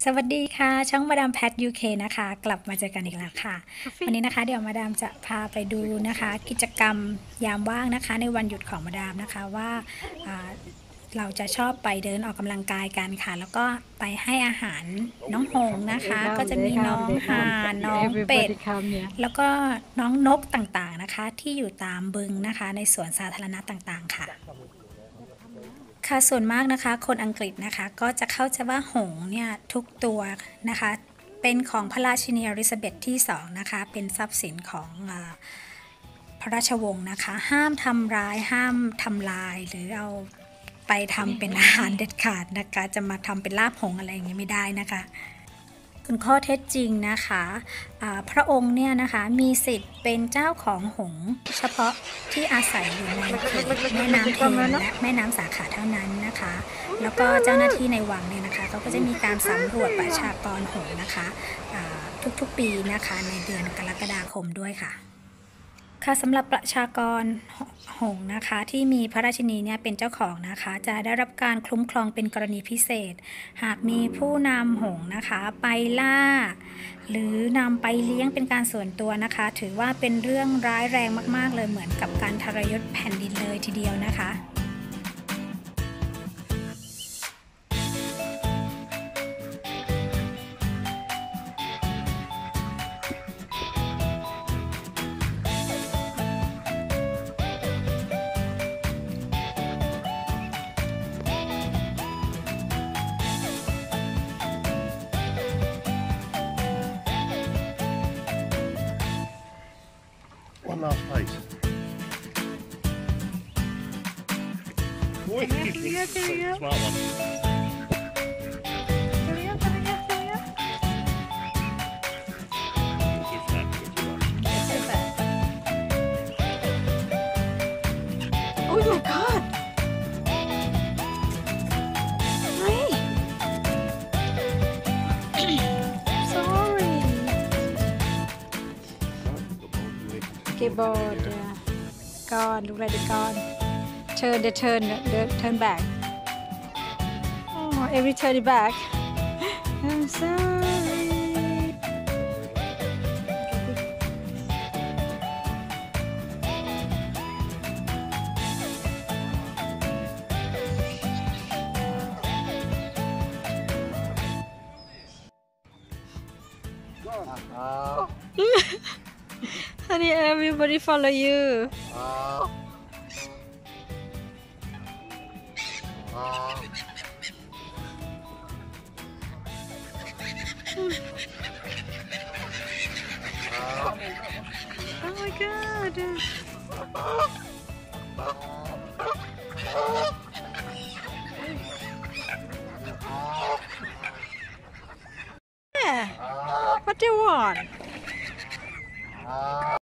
สวัสดีค่ะช่องมาดามแพท UK นะคะกลับมาเจอกันอีกแล้วค่ะวันนี้นะคะเดี๋ยวมาดามจะพาไปดูนะคะกิจกรรมยามว่างนะคะในวันหยุดของมาดามนะคะว่าเราจะชอบไปเดินออกกำลังกายกันค่ะแล้วก็ไปให้อาหารน้องหงนะคะก็จะมีน้องห่านน้องเป็ดแล้วก็น้องนกต่างๆนะคะที่อยู่ตามบึงนะคะในสวนสาธารณะต่างๆค่ะค่ะส่วนมากนะคะคนอังกฤษนะคะก็จะเข้าใจว่าหงส์เนี่ยทุกตัวนะคะเป็นของพระราชินีอลิซาเบธที่2นะคะเป็นทรัพย์สินของพระราชวงศ์นะคะห้ามทำร้ายห้ามทำลายหรือเอาไปทำเป็นอาหารเด็ดขาดนะคะจะมาทำเป็นลาบหงส์อะไรอย่างนี้ไม่ได้นะคะส่วนข้อเท็จจริงนะคะพระองค์เนี่ยนะคะมีสิทธิ์เป็นเจ้าของหงส์เฉพาะที่อาศัยอยู่ในเขตแม่น้ำเทมและแม่น้ำสาขาเท่านั้นนะคะแล้วก็เจ้าหน้าที่ในวังเนี่ยนะคะเขาก็จะมีการสำรวจประชากรหงส์นะคะทุกๆปีนะคะในเดือนกรกฎาคมด้วยค่ะค่ะสำหรับประชากรหงส์นะคะที่มีพระราชินีเนี่ยเป็นเจ้าของนะคะจะได้รับการคุ้มครองเป็นกรณีพิเศษหากมีผู้นำหงส์นะคะไปล่าหรือนำไปเลี้ยงเป็นการส่วนตัวนะคะถือว่าเป็นเรื่องร้ายแรงมากๆเลยเหมือนกับการทรยศแผ่นดินเลยทีเดียวนะคะ One last place. Smart one. Oh my god! Sorry. Keyboard, gone. Look like it's gone. Turn back. Oh, every turn it back. I'm sorry. Honey, everybody follow you. Oh my god. Yeah. What do you want?